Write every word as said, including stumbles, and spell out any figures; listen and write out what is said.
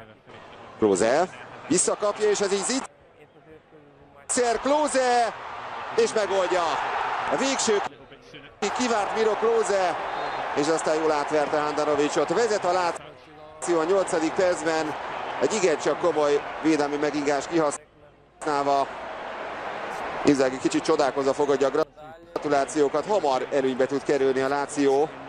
Klose visszakapja, és ez így Zicser, Klose, és megoldja. A végső kivárt Miro Klose, és aztán jól átverte Handanovićot. Vezet a Láció a nyolcadik percben, egy igencsak komoly védelmi megingást kihasználva. Inzaghi kicsit csodálkozva fogadja a gratulációkat, hamar előnybe tud kerülni a Láció.